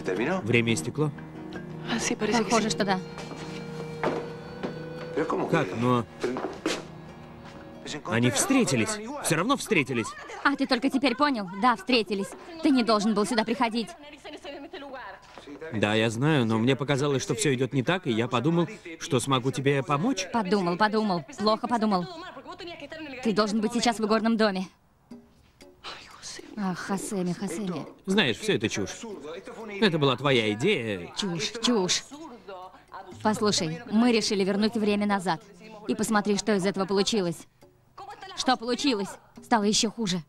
Время истекло? Похоже, что да. Как? Но... Они встретились. Все равно встретились. А ты только теперь понял? Да, встретились. Ты не должен был сюда приходить. Да, я знаю, но мне показалось, что все идет не так, и я подумал, что смогу тебе помочь. Подумал. Плохо подумал. Ты должен быть сейчас в игорном доме. Ах, Хосеми. Знаешь, все это чушь. Это была твоя идея. Чушь. Послушай, мы решили вернуть время назад. И посмотри, что из этого получилось. Что получилось? Стало еще хуже.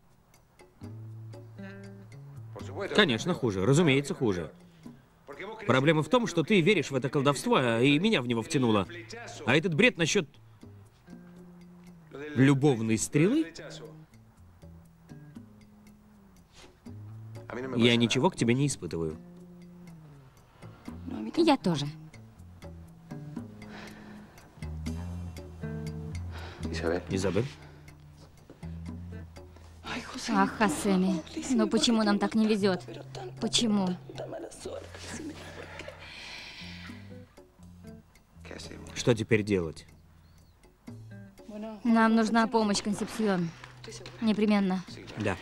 Конечно, хуже. Разумеется, хуже. Проблема в том, что ты веришь в это колдовство, и меня в него втянуло. А этот бред насчет любовной стрелы? Я ничего к тебе не испытываю. Я тоже. Изабель? Ах, Хосеми, ну почему нам так не везет? Почему? Что теперь делать? Нам нужна помощь, Консепсьон. Непременно. Да.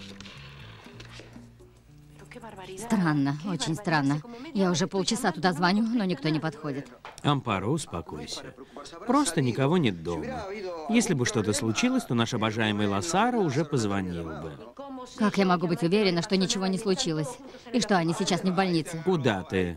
Странно, очень странно. Я уже полчаса туда звоню, но никто не подходит. Ампаро, успокойся. Просто никого нет дома. Если бы что-то случилось, то наш обожаемый Лассаро уже позвонил бы. Как я могу быть уверена, что ничего не случилось? И что, они сейчас не в больнице? Куда ты?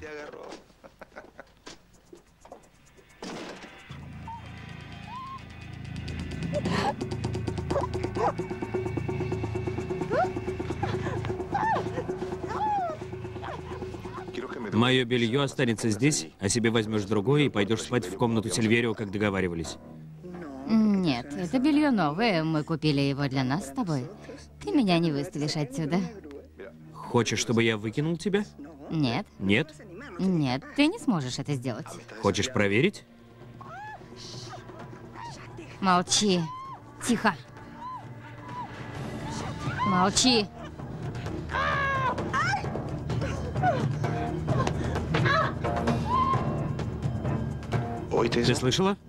Мое белье останется здесь, а себе возьмешь другое и пойдешь спать в комнату Сильверио, как договаривались. Нет, это белье новое. Мы купили его для нас с тобой. Ты меня не выставишь отсюда. Хочешь, чтобы я выкинул тебя? Нет. Нет? Нет, ты не сможешь это сделать. Хочешь проверить? Молчи. Тихо. Молчи. Ты слышала?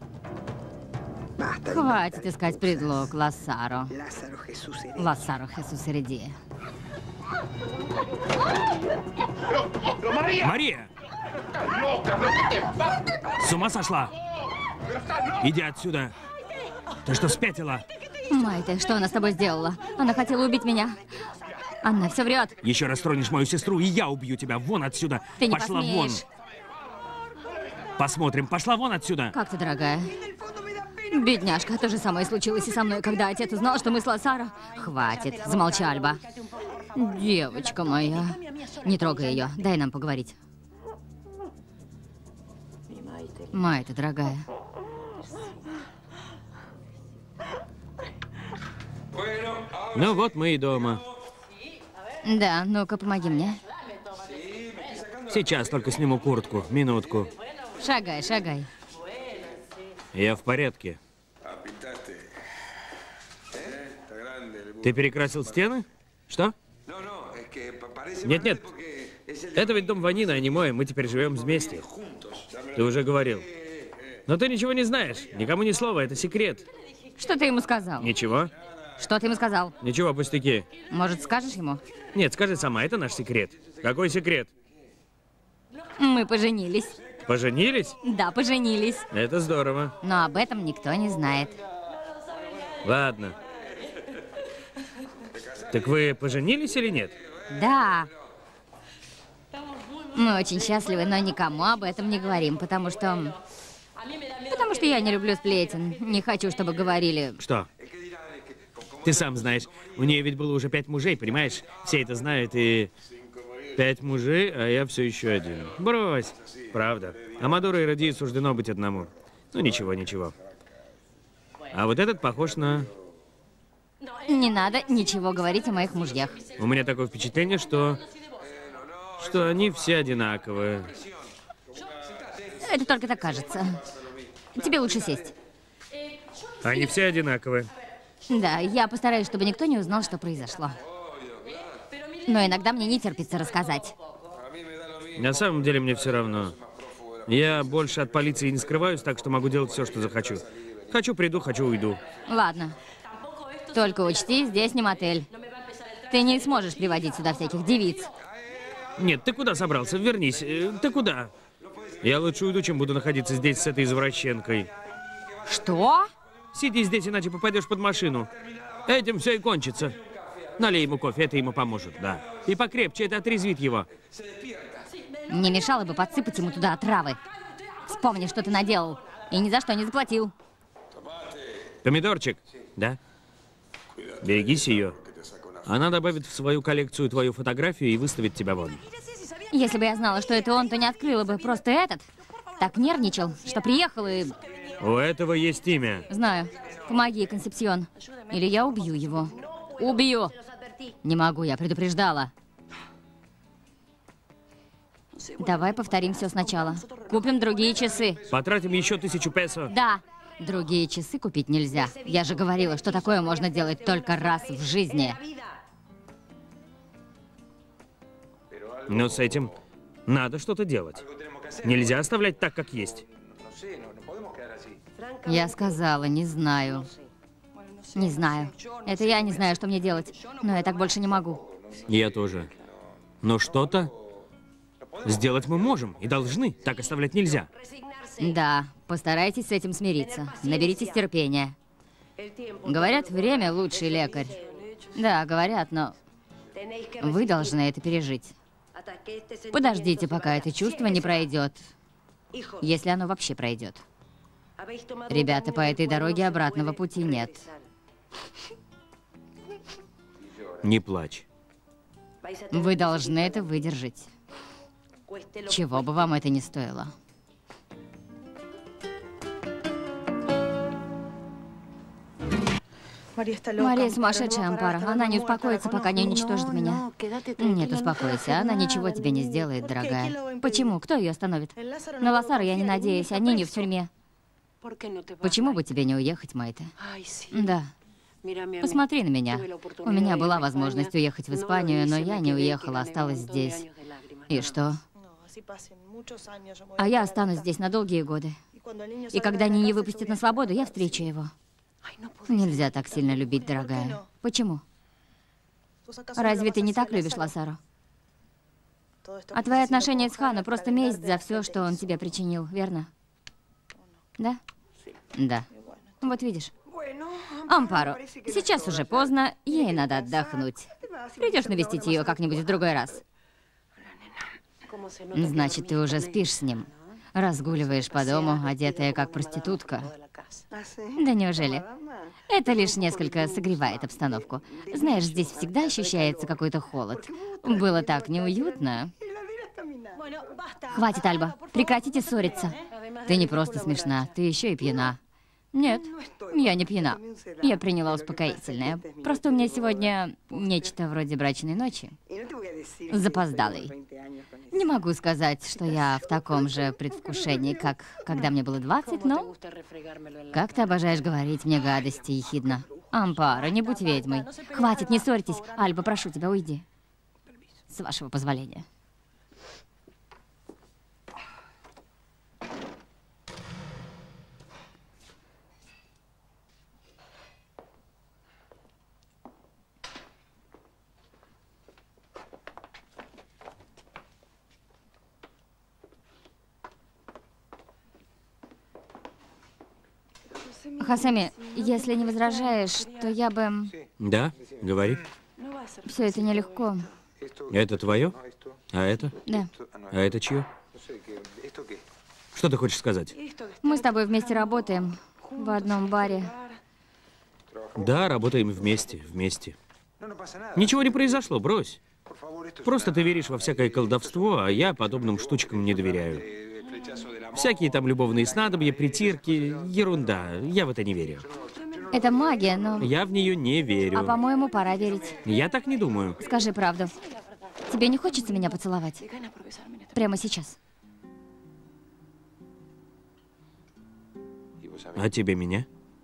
Хватит искать предлог, Лассаро. Лассаро Хесус Эредия. Мария! С ума сошла? Иди отсюда. Ты что, спятила? Майта, что она с тобой сделала? Она хотела убить меня. Она все врет. Еще раз тронешь мою сестру, и я убью тебя. Вон отсюда. Ты не Пошла посмеешь. вон. Посмотрим. Пошла вон отсюда. Как ты, дорогая? Бедняжка, то же самое случилось и со мной, когда отец узнал, что мы с Лассаро. Хватит, замолчи, Альба. Девочка моя. Не трогай ее, дай нам поговорить. Майта, дорогая. Ну вот мы и дома. Да, ну-ка, помоги мне. Сейчас только сниму куртку. Минутку. Шагай, шагай. Я в порядке. Ты перекрасил стены? Что? Нет. Это ведь дом Ванина, а не мой. Мы теперь живем вместе. Ты уже говорил. Но ты ничего не знаешь. Никому ни слова, это секрет. Что ты ему сказал? Ничего? Что ты ему сказал? Ничего, пустяки. Может, скажешь ему? Нет, скажи сама, это наш секрет. Какой секрет? Мы поженились. Поженились? Да, поженились. Это здорово. Но об этом никто не знает. Ладно. Так вы поженились или нет? Да. Мы очень счастливы, но никому об этом не говорим, потому что я не люблю сплетен. Не хочу, чтобы говорили. Что? Ты сам знаешь, у нее ведь было уже 5 мужей, понимаешь? Все это знают, и 5 мужей, а я все еще один. Брось. Правда. Амадору и Родии суждено быть одному. Ну ничего, ничего. А вот этот похож на... Не надо ничего говорить о моих мужьях. У меня такое впечатление, что они все одинаковые. Это только так кажется. Тебе лучше сесть. Они все одинаковые. Да, я постараюсь, чтобы никто не узнал, что произошло. Но иногда мне не терпится рассказать. На самом деле мне все равно. Я больше от полиции не скрываюсь, так что могу делать все, что захочу. Хочу приду, хочу уйду. Ладно. Только учти, здесь не мотель. Ты не сможешь приводить сюда всяких девиц. Нет, ты куда собрался? Вернись. Ты куда? Я лучше уйду, чем буду находиться здесь с этой извращенкой. Что? Сиди здесь, иначе попадешь под машину. Этим все и кончится. Налей ему кофе, это ему поможет, да. И покрепче, это отрезвит его. Не мешало бы подсыпать ему туда отравы. Вспомни, что ты наделал. И ни за что не заплатил. Помидорчик, да? Берегись ее. Она добавит в свою коллекцию твою фотографию и выставит тебя вон. Если бы я знала, что это он, то не открыла бы. Просто этот так нервничал, что приехал и... У этого есть имя. Знаю. Помоги, Консепсион. Или я убью его. Убью! Не могу, я предупреждала. Давай повторим все сначала. Купим другие часы. Потратим еще 1000 песо. Да. Другие часы купить нельзя. Я же говорила, что такое можно делать только раз в жизни. Но с этим надо что-то делать. Нельзя оставлять так, как есть. Я сказала, не знаю. Не знаю. Это я не знаю, что мне делать. Но я так больше не могу. Я тоже. Но что-то сделать мы можем и должны. Так оставлять нельзя. Да, постарайтесь с этим смириться. Наберитесь терпения. Говорят, время лучший лекарь. Да, говорят, но вы должны это пережить. Подождите, пока это чувство не пройдет. Если оно вообще пройдет. Ребята, по этой дороге обратного пути нет. Не плачь. Вы должны это выдержать. Чего бы вам это ни стоило. Мария сумасшедшая, Ампара. Она не успокоится, пока не уничтожит меня. Нет, успокойся. Она ничего тебе не сделает, дорогая. Почему? Кто ее остановит? На Лосару я не надеюсь, а Ниню в тюрьме. Почему бы тебе не уехать, Майте? Да. Посмотри на меня. У меня была возможность уехать в Испанию, но я не уехала, осталась здесь. И что? А я останусь здесь на долгие годы. И когда Нини выпустят на свободу, я встречу его. Нельзя так сильно любить, дорогая. Почему? Разве ты не так любишь Лосару? А твои отношения с Хану просто месть за все, что он тебе причинил, верно? Да? Да. Вот видишь. Ампаро, сейчас уже поздно, ей надо отдохнуть. Придешь навестить ее как-нибудь в другой раз. Значит, ты уже спишь с ним. Разгуливаешь по дому, одетая как проститутка. Да неужели? Это лишь несколько согревает обстановку. Знаешь, здесь всегда ощущается какой-то холод. Было так неуютно. Хватит, Альба. Прекратите ссориться. Ты не просто смешна, ты еще и пьяна. Нет, я не пьяна. Я приняла успокоительное. Просто у меня сегодня нечто вроде брачной ночи. Запоздалый. Не могу сказать, что я в таком же предвкушении, как когда мне было 20, но... Как ты обожаешь говорить мне гадости, ехидно. Ампара, не будь ведьмой. Хватит, не ссорьтесь. Альба, прошу тебя, уйди. С вашего позволения. Хосеми, если не возражаешь, то я бы... Да, говори. Все это нелегко. Это твое? А это? Да. А это чье? Что ты хочешь сказать? Мы с тобой вместе работаем в одном баре. Да, работаем вместе. Ничего не произошло, брось. Просто ты веришь во всякое колдовство, а я подобным штучкам не доверяю. Всякие там любовные снадобья, притирки, ерунда. Я в это не верю. Это магия, но... Я в нее не верю. А по-моему, пора верить. Я так не думаю. Скажи правду. Тебе не хочется меня поцеловать? Прямо сейчас. А тебе меня?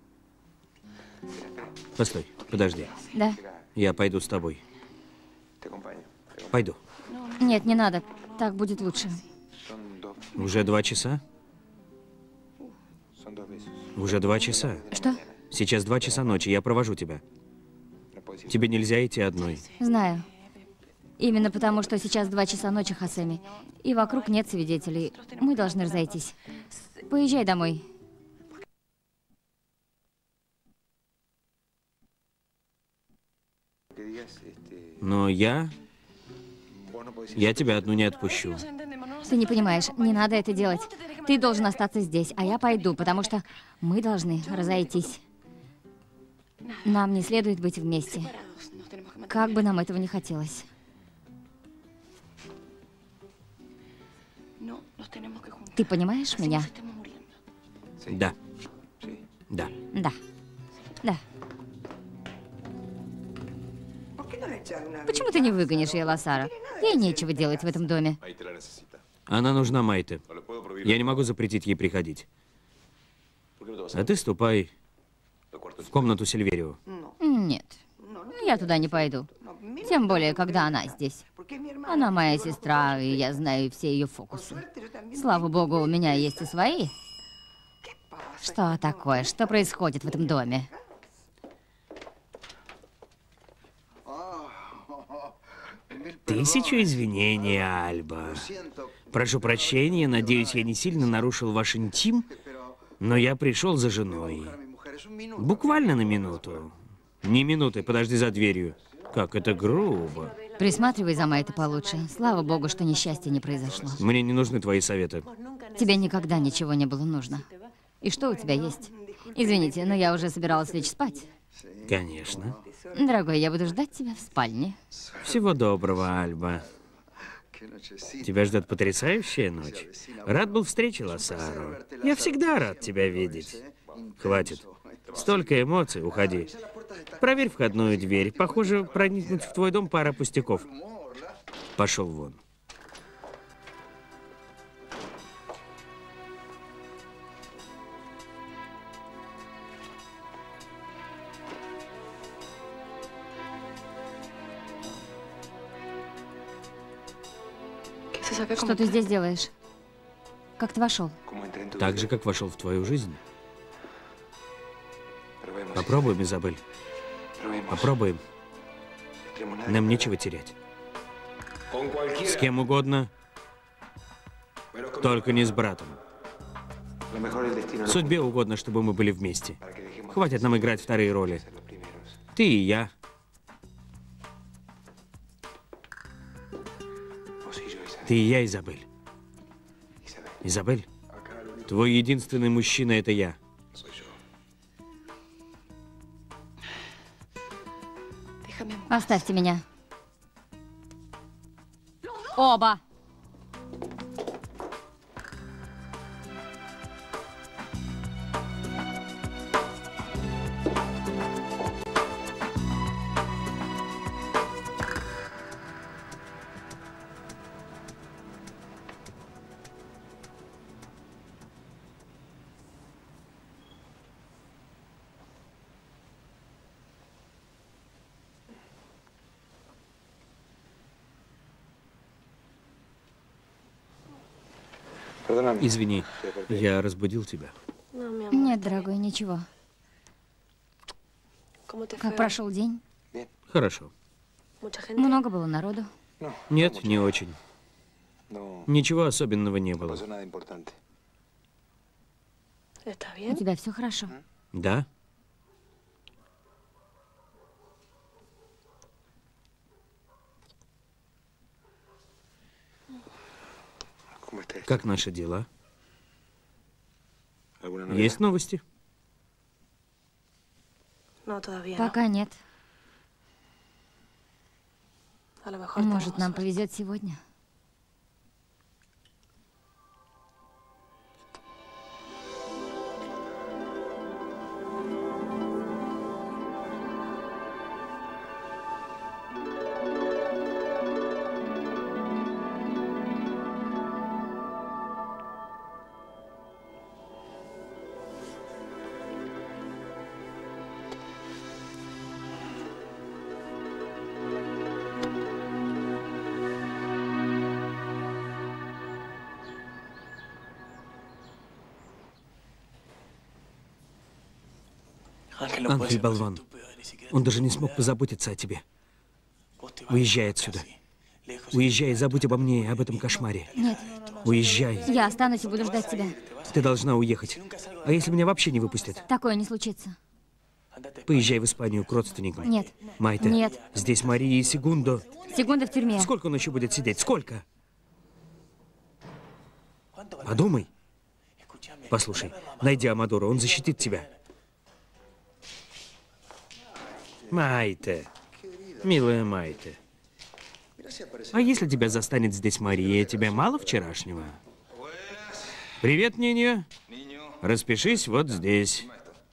Постой, подожди. Да. Я пойду с тобой. Пойду. Нет, не надо. Так будет лучше. Уже 2 часа? Уже 2 часа. Что? Сейчас 2 часа ночи, я провожу тебя. Тебе нельзя идти одной. Знаю. Именно потому, что сейчас 2 часа ночи, Хасеми. И вокруг нет свидетелей. Мы должны разойтись. Поезжай домой. Но я тебя одну не отпущу. Ты не понимаешь, не надо это делать. Ты должен остаться здесь, а я пойду, потому что мы должны разойтись. Нам не следует быть вместе. Как бы нам этого не хотелось. Ты понимаешь меня? Да. Да. Да. Да. Почему ты не выгонишь ее, Лосаро? Ей нечего делать в этом доме. Она нужна Майте. Я не могу запретить ей приходить. А ты ступай в комнату Сильверио. Нет, я туда не пойду. Тем более, когда она здесь. Она моя сестра, и я знаю все ее фокусы. Слава богу, у меня есть и свои. Что такое? Что происходит в этом доме? Тысячу извинений, Альба. Прошу прощения, надеюсь, я не сильно нарушил ваш интим, но я пришел за женой. Буквально на минуту. Не минуты, подожди за дверью. Как это грубо. Присматривай за Майтой получше. Слава богу, что несчастье не произошло. Мне не нужны твои советы. Тебе никогда ничего не было нужно. И что у тебя есть? Извините, но я уже собиралась лечь спать. Конечно. Дорогой, я буду ждать тебя в спальне. Всего доброго, Альба. Тебя ждет потрясающая ночь. Рад был встрече, Лосаро. Я всегда рад тебя видеть. Хватит. Столько эмоций, уходи. Проверь входную дверь. Похоже, проникнуть в твой дом пара пустяков. Пошел вон. Что ты здесь делаешь? Как ты вошел? Так же, как вошел в твою жизнь. Попробуем, Изабель. Попробуем. Нам нечего терять. С кем угодно, только не с братом. Судьбе угодно, чтобы мы были вместе. Хватит нам играть вторые роли. Ты и я. Ты и я, Изабель. Изабель, твой единственный мужчина — это я. Оставьте меня. Оба. Извини, я разбудил тебя. Нет, дорогой, ничего. Как прошел день? Хорошо. Много было народу. Нет, не очень. Ничего особенного не было. У тебя все хорошо? Да? Как наши дела? Есть новости? Пока нет. Может, нам повезет сегодня? Анхель болван. Он даже не смог позаботиться о тебе. Уезжай отсюда. Уезжай и забудь обо мне и об этом кошмаре. Нет. Уезжай. Я останусь и буду ждать тебя. Ты должна уехать. А если меня вообще не выпустят? Такое не случится. Поезжай в Испанию к родственникам. Нет. Майта. Нет. Здесь Мария и Сегундо. Сегунда в тюрьме. Сколько он еще будет сидеть? Сколько? Подумай. Послушай, найди Амадора, он защитит тебя. Майте. Милая Майте. А если тебя застанет здесь Мария, тебе мало вчерашнего? Привет, Ниньо. Распишись вот здесь.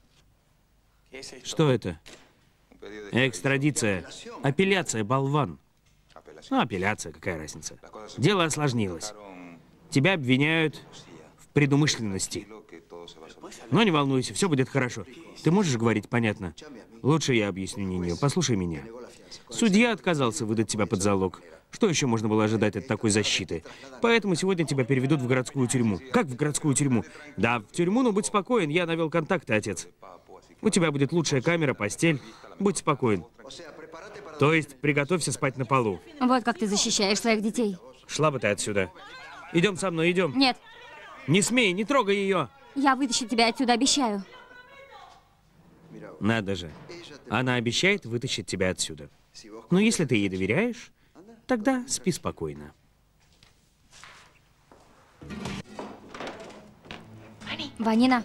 Что это? Экстрадиция. Апелляция, болван. Ну, апелляция, какая разница. Дело осложнилось. Тебя обвиняют в предумышленности. Но не волнуйся, все будет хорошо. Ты можешь говорить понятно? Лучше я объясню, Ниньо. Послушай меня. Судья отказался выдать тебя под залог. Что еще можно было ожидать от такой защиты? Поэтому сегодня тебя переведут в городскую тюрьму. Как в городскую тюрьму? Да, в тюрьму, но будь спокоен, я навел контакты, отец. У тебя будет лучшая камера, постель. Будь спокоен. То есть приготовься спать на полу. Вот как ты защищаешь своих детей. Шла бы ты отсюда. Идем со мной, идем. Нет. Не смей, не трогай ее. Я вытащу тебя отсюда, обещаю. Надо же. Она обещает вытащить тебя отсюда. Но если ты ей доверяешь, тогда спи спокойно. Ванина.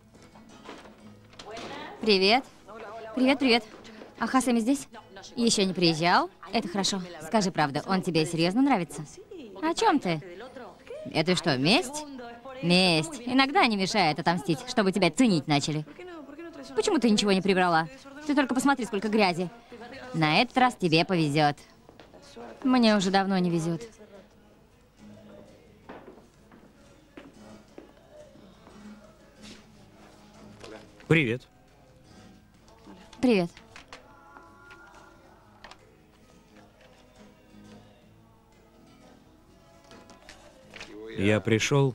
Привет. Привет, привет. А Хасами здесь? Еще не приезжал? Это хорошо. Скажи правду, он тебе серьезно нравится? О чем ты? Это что, месть? Месть. Иногда не мешает отомстить, чтобы тебя ценить начали. Почему ты ничего не прибрала? Ты только посмотри, сколько грязи. На этот раз тебе повезет. Мне уже давно не везет. Привет. Привет. Я пришел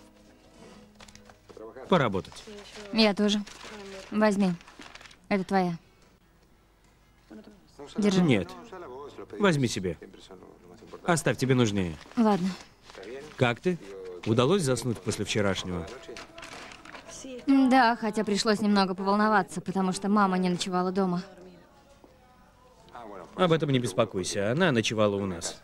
поработать. Я тоже. Возьми. Это твоя. Держи. Нет. Возьми себе. Оставь, тебе нужнее. Ладно. Как ты? Удалось заснуть после вчерашнего? Да, хотя пришлось немного поволноваться, потому что мама не ночевала дома. Об этом не беспокойся. Она ночевала у нас.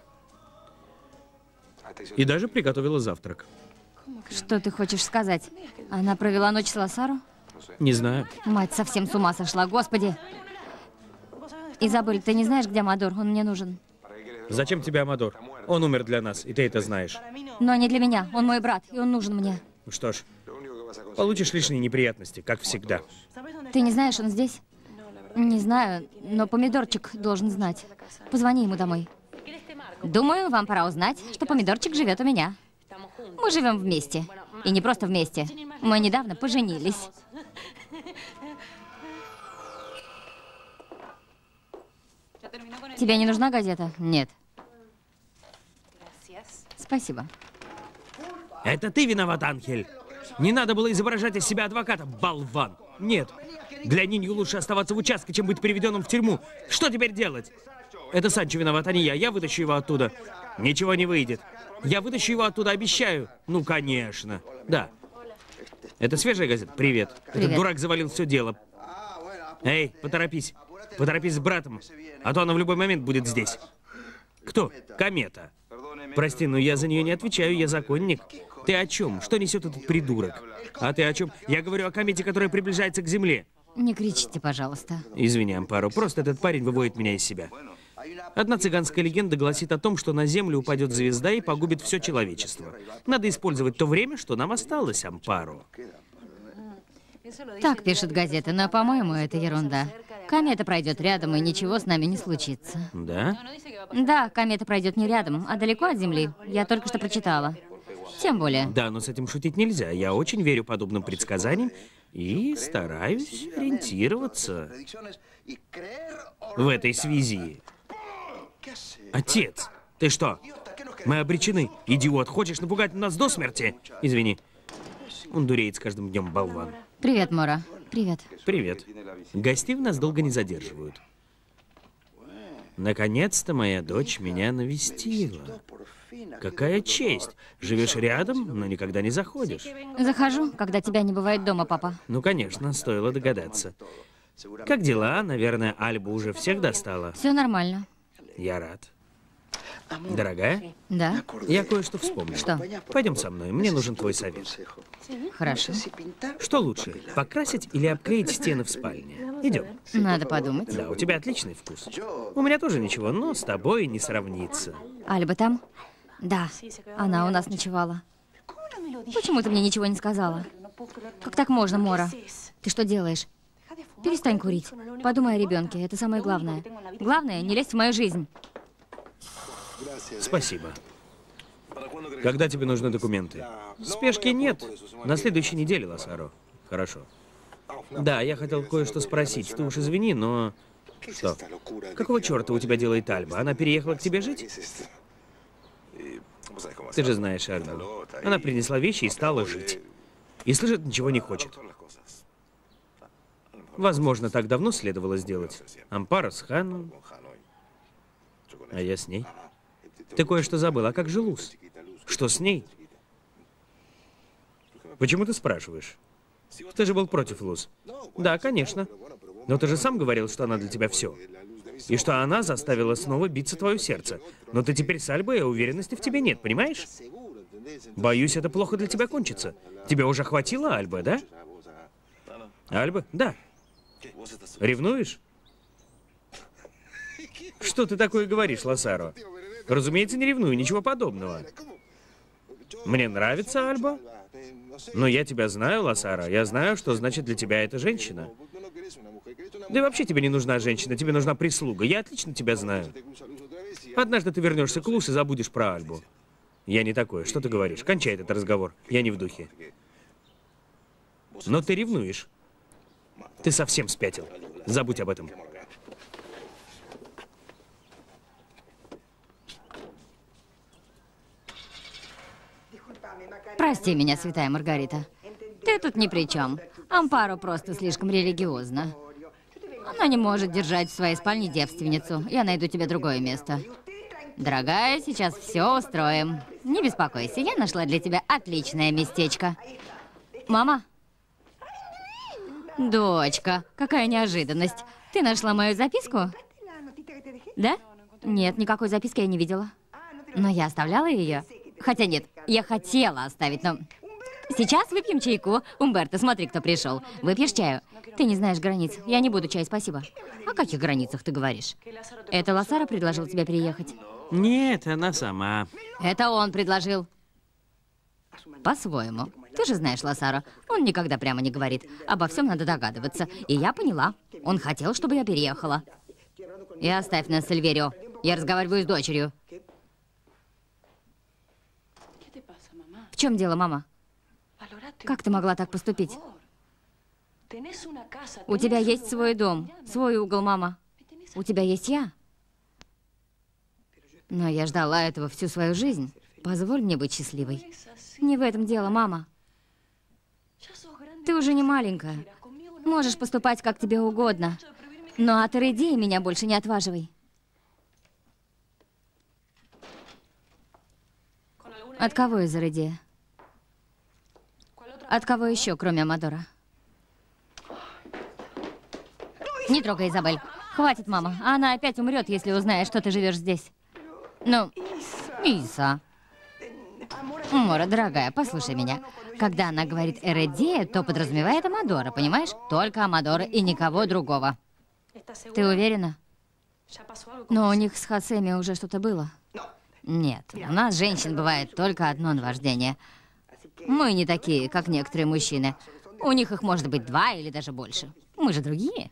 И даже приготовила завтрак. Что ты хочешь сказать? Она провела ночь с Лосаро? Не знаю. Мать совсем с ума сошла, господи! Изабель, ты не знаешь, где Амадор? Он мне нужен. Зачем тебе Амадор? Он умер для нас, и ты это знаешь. Но не для меня. Он мой брат, и он нужен мне. Что ж, получишь лишние неприятности, как всегда. Ты не знаешь, он здесь? Не знаю, но Помидорчик должен знать. Позвони ему домой. Думаю, вам пора узнать, что Помидорчик живет у меня. Мы живем вместе. И не просто вместе. Мы недавно поженились. Тебе не нужна газета? Нет. Спасибо. Это ты виноват, Анхель. Не надо было изображать из себя адвоката, болван. Нет. Для Нинью лучше оставаться в участке, чем быть приведенным в тюрьму. Что теперь делать? Это Санчо виноват, а не я. Я вытащу его оттуда. Ничего не выйдет. Я вытащу его оттуда, обещаю. Ну, конечно. Да. Это свежая газета? Привет. Этот дурак завалил все дело. Эй, поторопись. Поторопись с братом, а то она в любой момент будет здесь. Кто? Комета. Прости, но я за нее не отвечаю, я законник. Ты о чем? Что несет этот придурок? А ты о чем? Я говорю о комете, которая приближается к Земле. Не кричите, пожалуйста. Извини, Ампаро, просто этот парень выводит меня из себя. Одна цыганская легенда гласит о том, что на Землю упадет звезда и погубит все человечество. Надо использовать то время, что нам осталось, Ампаро. Так пишет газета, но, по-моему, это ерунда. Комета пройдет рядом, и ничего с нами не случится. Да? Да, комета пройдет не рядом, а далеко от Земли. Я только что прочитала. Тем более. Да, но с этим шутить нельзя. Я очень верю подобным предсказаниям и стараюсь ориентироваться в этой связи. Отец, ты что? Мы обречены. Идиот, хочешь напугать нас до смерти? Извини. Он дуреет с каждым днем, болван. Привет, Мора. Привет. Привет. Гостей в нас долго не задерживают. Наконец-то моя дочь меня навестила. Какая честь. Живешь рядом, но никогда не заходишь. Захожу, когда тебя не бывает дома, папа. Ну, конечно, стоило догадаться. Как дела? Наверное, Альба уже всех достала. Все нормально. Я рад. Дорогая, Да? я кое-что вспомнил. Что? Пойдем со мной, мне нужен твой совет. Хорошо. Что лучше, покрасить или обклеить стены в спальне? Идем. Надо подумать. Да, у тебя отличный вкус. У меня тоже ничего, но с тобой не сравнится. Альба там? Да, она у нас ночевала. Почему ты мне ничего не сказала? Как так можно, Мора? Ты что делаешь? Перестань курить. Подумай о ребенке, это самое главное. Главное, не лезь в мою жизнь. Спасибо. Когда тебе нужны документы? Спешки нет. На следующей неделе, Лосаро. Хорошо. Да, я хотел кое-что спросить. Ты уж извини, но... Что? Какого черта у тебя делает Альба? Она переехала к тебе жить? Ты же знаешь Альбу. Она принесла вещи и стала жить. И слышать ничего не хочет. Возможно, так давно следовало сделать. Ампаро с Ханом, а я с ней. Ты кое-что забыл, а как же Луз? Что с ней? Почему ты спрашиваешь? Ты же был против Луз. Да, конечно. Но ты же сам говорил, что она для тебя все. И что она заставила снова биться твое сердце. Но ты теперь с Альбой, а уверенности в тебе нет, понимаешь? Боюсь, это плохо для тебя кончится. Тебе уже хватило Альбы, да? Альбы? Да. Ревнуешь? Что ты такое говоришь, Лосаро? Разумеется, не ревную, ничего подобного. Мне нравится Альба, но я тебя знаю, Лосаро. Я знаю, что значит для тебя эта женщина. Да и вообще тебе не нужна женщина, тебе нужна прислуга. Я отлично тебя знаю. Однажды ты вернешься к Луз и забудешь про Альбу. Я не такой. Что ты говоришь? Кончай этот разговор. Я не в духе. Но ты ревнуешь. Ты совсем спятил. Забудь об этом. Прости меня, святая Маргарита. Ты тут ни при чем. Ампаро просто слишком религиозна. Она не может держать в своей спальне девственницу. Я найду тебе другое место. Дорогая, сейчас все устроим. Не беспокойся, я нашла для тебя отличное местечко. Мама? Дочка, какая неожиданность. Ты нашла мою записку? Да? Нет, никакой записки я не видела. Но я оставляла ее. Хотя нет, я хотела оставить, но... Сейчас выпьем чайку. Умберто, смотри, кто пришел. Выпьешь чаю? Ты не знаешь границ. Я не буду чай, спасибо. О каких границах ты говоришь? Это Лосаро предложил тебе переехать? Нет, она сама. Это он предложил. По-своему. Ты же знаешь Лосаро. Он никогда прямо не говорит. Обо всем надо догадываться. И я поняла. Он хотел, чтобы я переехала. И оставь нас, Сильверио. Я разговариваю с дочерью. В чем дело, мама? Как ты могла так поступить? У тебя есть свой дом, свой угол, мама. У тебя есть я. Но я ждала этого всю свою жизнь. Позволь мне быть счастливой. Не в этом дело, мама. Ты уже не маленькая. Можешь поступать как тебе угодно. Но от идеи меня больше не отваживай. От кого из Иридея? От кого еще, кроме Амадора? Не трогай, Изабель. Хватит, мама. Она опять умрет, если узнает, что ты живешь здесь. Ну, Иса. Мора, дорогая, послушай меня. Когда она говорит Эридея, то подразумевает Амадора, понимаешь? Только Амадора и никого другого. Ты уверена? Но у них с Хосеми уже что-то было. Нет, у нас, женщин, бывает только одно наваждение. Мы не такие, как некоторые мужчины. У них их может быть 2 или даже больше. Мы же другие.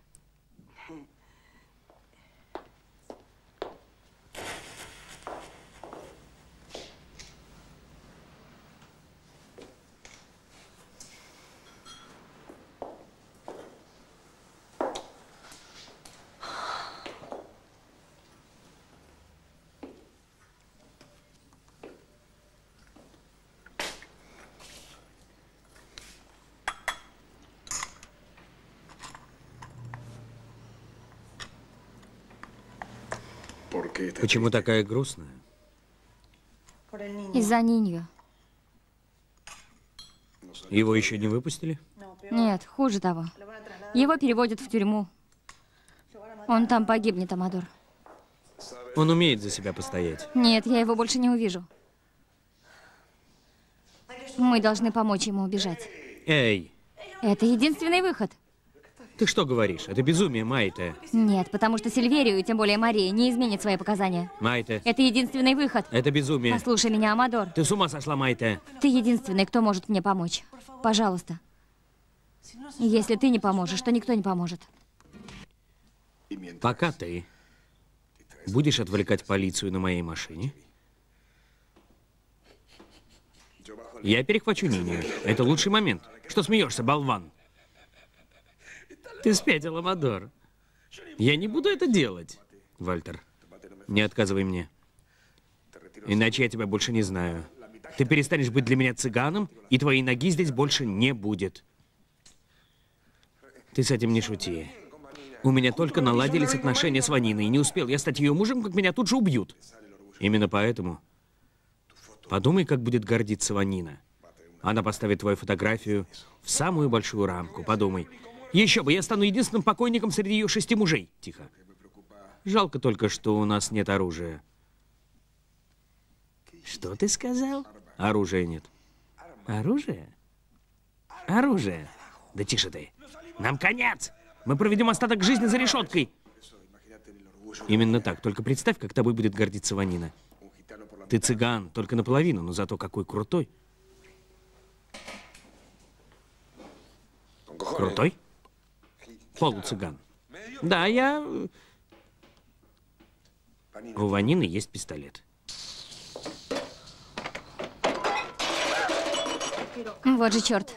Почему такая грустная? Из-за Нинью. Его еще не выпустили? Нет, хуже того. Его переводят в тюрьму. Он там погибнет, Амадор. Он умеет за себя постоять. Нет, я его больше не увижу. Мы должны помочь ему убежать. Эй, Это единственный выход. ты что говоришь? Это безумие, Майте. Нет, потому что Сильверию, и тем более Мария, не изменит свои показания. Майте, Это единственный выход. это безумие. Послушай меня, Амадор. Ты с ума сошла, Майте. Ты единственный, кто может мне помочь. Пожалуйста. Если ты не поможешь, то никто не поможет. Пока ты будешь отвлекать полицию на моей машине, я перехвачу Ниню. Это лучший момент. Что смеешься, болван? Ты спятил, Амадор. Я не буду это делать. Вальтер, не отказывай мне. Иначе я тебя больше не знаю. Ты перестанешь быть для меня цыганом, и твоей ноги здесь больше не будет. Ты с этим не шути. У меня только наладились отношения с Ваниной, и не успел я стать ее мужем, как меня тут же убьют. Именно поэтому подумай, как будет гордиться Ванина. Она поставит твою фотографию в самую большую рамку. Подумай. Еще бы, я стану единственным покойником среди ее 6 мужей. Тихо. Жалко только, что у нас нет оружия. Что ты сказал? Оружия нет. Оружие? Оружие? Да тише ты. Нам конец! Мы проведем остаток жизни за решеткой. Именно так. Только представь, как тобой будет гордиться Ванина. Ты цыган, только наполовину, но зато какой крутой. Крутой? Полуцыган. Да, я... У Ванины есть пистолет. Вот же черт.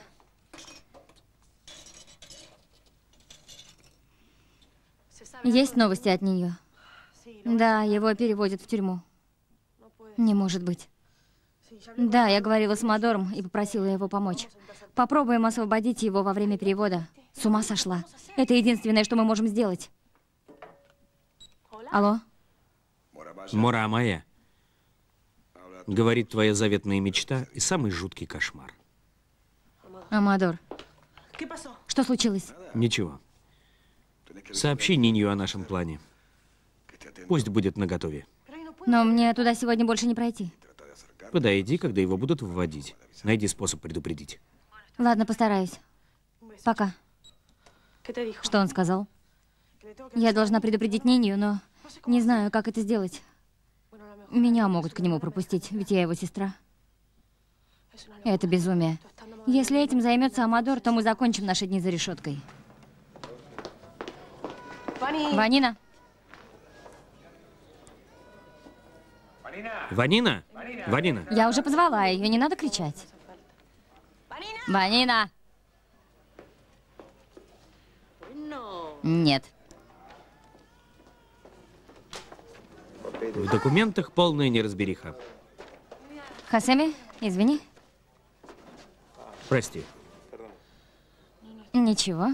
Есть новости от нее? Да, его переводят в тюрьму. Не может быть. Да, я говорила с Амадором и попросила его помочь. Попробуем освободить его во время перевода. С ума сошла. Это единственное, что мы можем сделать. Алло? Мора моя. Говорит твоя заветная мечта и самый жуткий кошмар. Амадор, что случилось? Ничего. Сообщи Нинью о нашем плане. Пусть будет наготове. Но мне туда сегодня больше не пройти. Подойди, когда его будут вводить. Найди способ предупредить. Ладно, постараюсь. Пока. Что он сказал? Я должна предупредить Нинью, но не знаю, как это сделать. Меня могут к нему пропустить, ведь я его сестра. Это безумие. Если этим займется Амадор, то мы закончим наши дни за решеткой. Ванина? Ванина? Ванина? Я уже позвала ее, не надо кричать. Ванина! Нет. В документах полная неразбериха. Хасеми, извини. Прости. Ничего.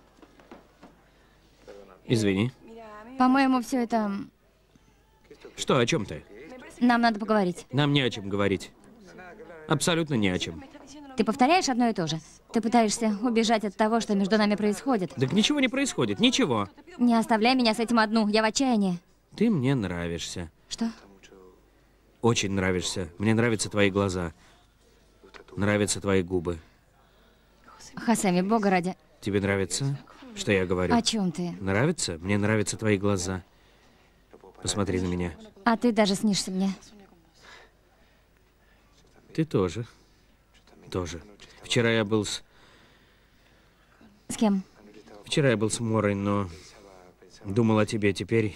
Извини. По-моему, все это... Что, о чем ты? Нам надо поговорить. Нам не о чем говорить. Абсолютно не о чем. Ты повторяешь одно и то же. Ты пытаешься убежать от того, что между нами происходит. Так ничего не происходит, ничего. Не оставляй меня с этим одну, я в отчаянии. Ты мне нравишься. Что? Очень нравишься. Мне нравятся твои глаза. Нравятся твои губы. Хасеми, бога ради. Тебе нравится, что я говорю? О чем ты? Нравится? Мне нравятся твои глаза. Посмотри на меня. А ты даже снишься мне. Ты тоже. Тоже. Вчера я был с... С кем? Вчера я был с Морой, но думал о тебе. Теперь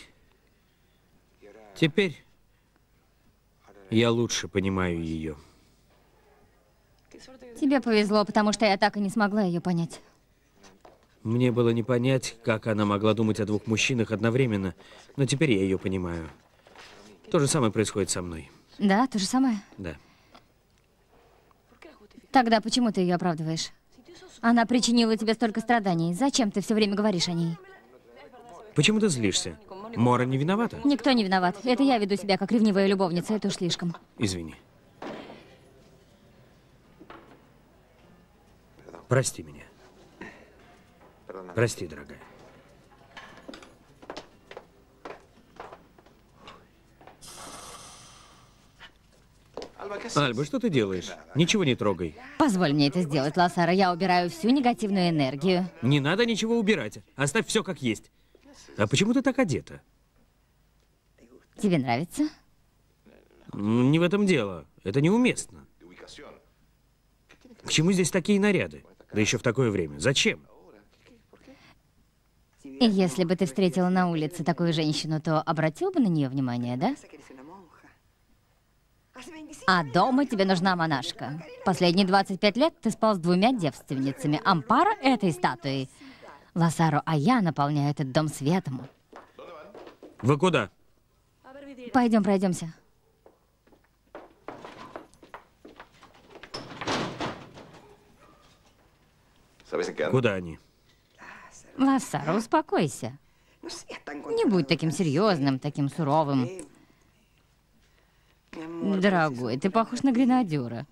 я лучше понимаю ее. Тебе повезло, потому что я так и не смогла ее понять. Мне было не понять, как она могла думать о двух мужчинах одновременно, но теперь я ее понимаю. То же самое происходит со мной. Да, то же самое? Да. Тогда почему ты ее оправдываешь? Она причинила тебе столько страданий. Зачем ты все время говоришь о ней? Почему ты злишься? Мора не виновата? Никто не виноват. Это я веду себя как ревнивая любовница, это уж слишком. Извини. Прости меня. Прости, дорогая. Альба, что ты делаешь? Ничего не трогай. Позволь мне это сделать, Лосаро. Я убираю всю негативную энергию. Не надо ничего убирать. Оставь все как есть. А почему ты так одета? Тебе нравится? Не в этом дело. Это неуместно. К чему здесь такие наряды? Да еще в такое время. Зачем? И если бы ты встретила на улице такую женщину, то обратил бы на нее внимание, да? А дома тебе нужна монашка. Последние 25 лет ты спал с 2 девственницами. Ампара этой статуей. Лосаро, а я наполняю этот дом светом. Вы куда? Пойдем, пройдемся. Куда они? Лосаро, успокойся. Не будь таким серьезным, таким суровым. Дорогой, ты похож на гренадера.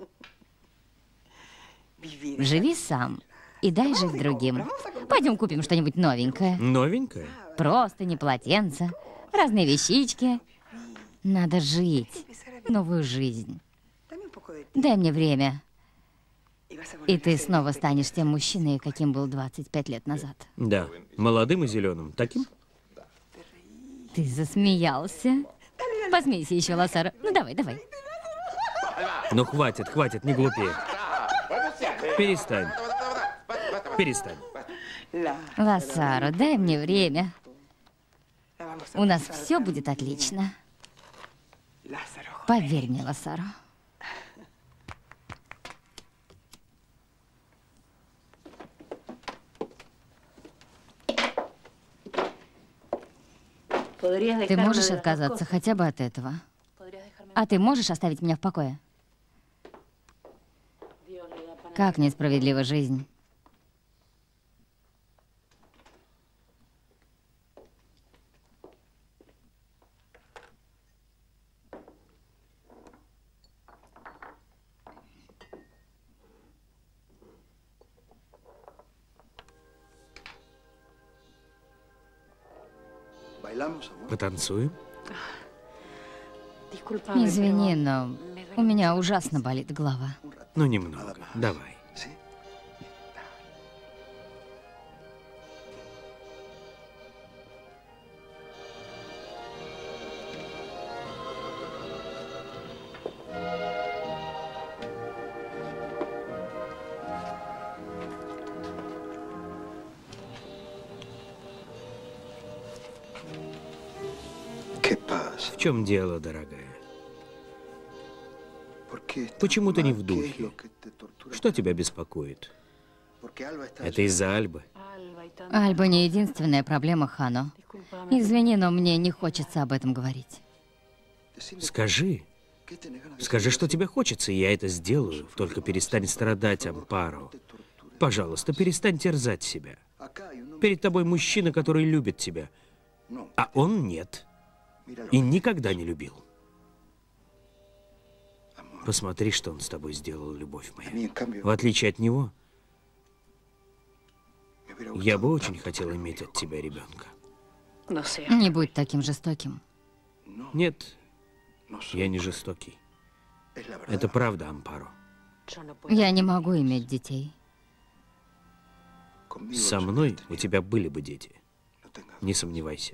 Живи сам и дай жить другим. Пойдем купим что-нибудь новенькое. Новенькое? Просто не полотенца, разные вещички. Надо жить новую жизнь. Дай мне время, и ты снова станешь тем мужчиной, каким был 25 лет назад. Да, молодым и зеленым. Таким? Ты засмеялся? Посмейся еще, Лосаро. Ну давай, давай. Ну хватит, хватит, не глупее. Перестань. Перестань. Лосаро, дай мне время. У нас все будет отлично. Поверь мне, Лосаро. Ты можешь отказаться хотя бы от этого? А ты можешь оставить меня в покое? Как несправедлива жизнь. Потанцуем? Извини, но у меня ужасно болит голова. Ну, немного. Давай. В чем дело, дорогая? Почему ты не в духе? Что тебя беспокоит? Это из-за Альбы. Альба не единственная проблема, Хано. Извини, но мне не хочется об этом говорить. Скажи. Скажи, что тебе хочется, и я это сделаю. Только перестань страдать, Ампаро. Пожалуйста, перестань терзать себя. Перед тобой мужчина, который любит тебя. А он нет. И никогда не любил. Посмотри, что он с тобой сделал, любовь моя. В отличие от него, я бы очень хотел иметь от тебя ребенка. Не будь таким жестоким. Нет, я не жестокий. Это правда, Ампаро. Я не могу иметь детей. Со мной у тебя были бы дети. Не сомневайся.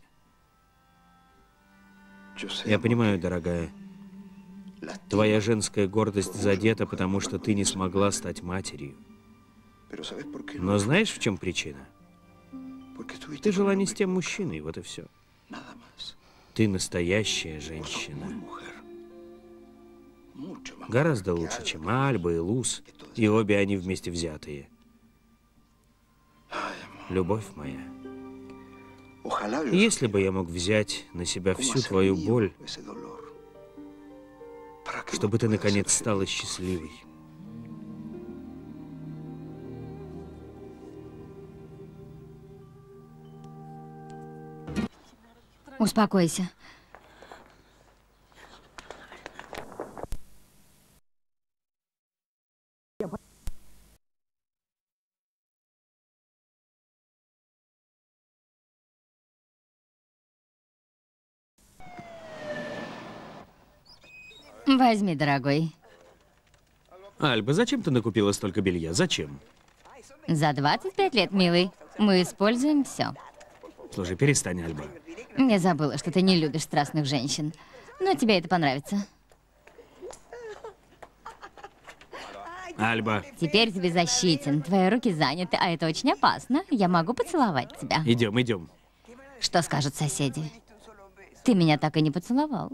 Я понимаю, дорогая, твоя женская гордость задета, потому что ты не смогла стать матерью. Но знаешь, в чем причина? Ты жила не с тем мужчиной, вот и все. Ты настоящая женщина. Гораздо лучше, чем Альба и Луз, и обе они вместе взятые. Любовь моя. Если бы я мог взять на себя всю твою боль, чтобы ты, наконец, стала счастливой. Успокойся. Возьми, дорогой. Альба, зачем ты накупила столько белья? Зачем? За 25 лет, милый, мы используем все. Слушай, перестань, Альба. Я забыла, что ты не любишь страстных женщин. Но тебе это понравится. Альба. Теперь ты беззащитен. Твои руки заняты, а это очень опасно. Я могу поцеловать тебя. Идем, идем. Что скажут соседи? Ты меня так и не поцеловал.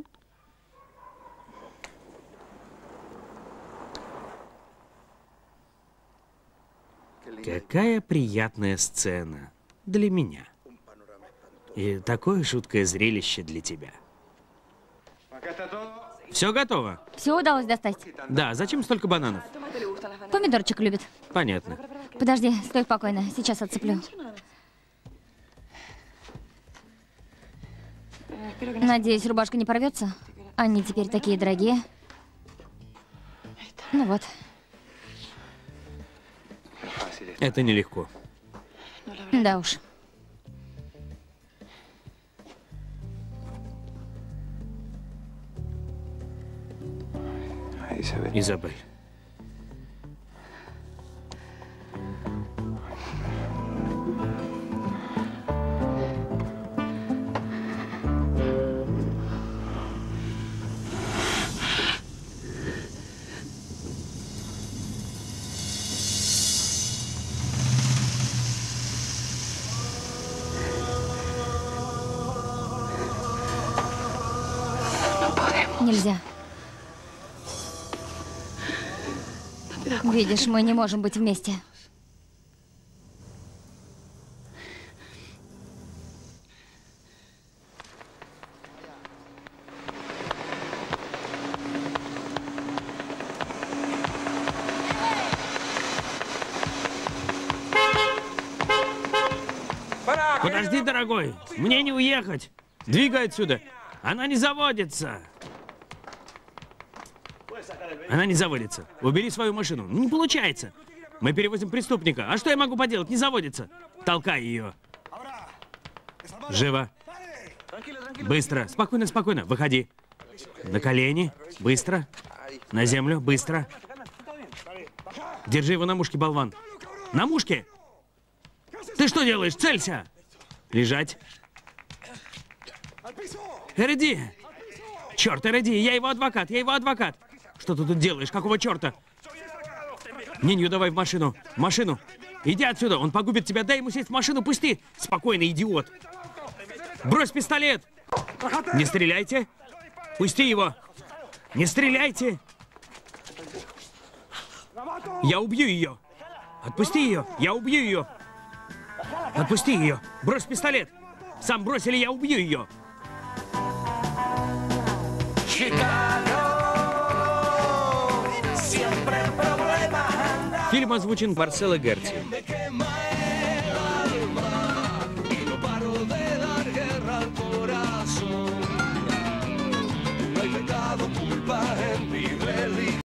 Какая приятная сцена для меня. И такое жуткое зрелище для тебя. Все готово? Все удалось достать? Да, зачем столько бананов? Помидорчик любит. Понятно. Подожди, стой спокойно, сейчас отцеплю. Надеюсь, рубашка не порвется? Они теперь такие дорогие. Ну вот. Это нелегко. Да уж. Изабель. Нельзя. Видишь, мы не можем быть вместе. Подожди, дорогой, мне не уехать. Двигай отсюда. Она не заводится. Она не заводится. Убери свою машину. Не получается. Мы перевозим преступника. А что я могу поделать? Не заводится. Толкай ее. Живо. Быстро. Спокойно, спокойно. Выходи. На колени. Быстро. На землю. Быстро. Держи его на мушке, болван. На мушке. Ты что делаешь? Целься. Лежать. Эредди. Черт, Эредди, я его адвокат, я его адвокат. Что ты тут делаешь? Какого черта? Нинью, давай в машину. В машину. Иди отсюда, он погубит тебя. Дай ему сесть в машину, пусти. Спокойно, идиот. Брось пистолет. Не стреляйте. Пусти его. Не стреляйте. Я убью ее. Отпусти ее. Я убью ее. Отпусти ее. Брось пистолет. Сам брось, или я убью ее. Фильм озвучен Марсело Герци. Culpa